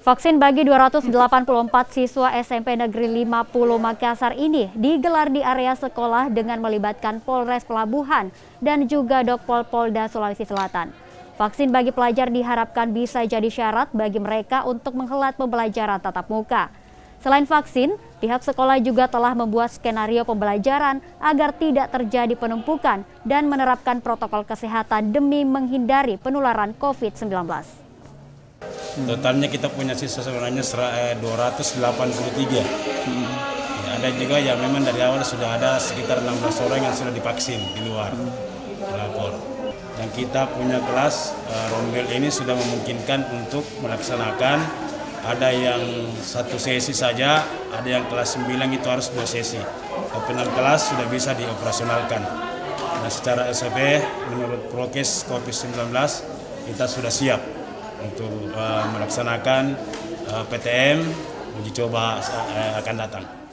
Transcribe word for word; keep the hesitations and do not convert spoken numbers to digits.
Vaksin bagi dua ratus delapan puluh empat siswa S M P Negeri lima puluh Makassar ini digelar di area sekolah dengan melibatkan Polres Pelabuhan dan juga Dokpol Polda Sulawesi Selatan. Vaksin bagi pelajar diharapkan bisa jadi syarat bagi mereka untuk menghelat pembelajaran tatap muka. Selain vaksin, pihak sekolah juga telah membuat skenario pembelajaran agar tidak terjadi penumpukan dan menerapkan protokol kesehatan demi menghindari penularan COVID sembilan belas. Totalnya kita punya siswa sebenarnya dua ratus delapan puluh tiga. Hmm. Ya, ada juga yang memang dari awal sudah ada sekitar enam belas orang yang sudah divaksin di luar melapor. Dan kita punya kelas uh, rombel ini sudah memungkinkan untuk melaksanakan, ada yang satu sesi saja, ada yang kelas sembilan itu harus dua sesi. Tapi enam kelas sudah bisa dioperasionalkan. Nah, secara S O P menurut prokes COVID sembilan belas kita sudah siap untuk uh, melaksanakan uh, P T M uji coba uh, akan datang.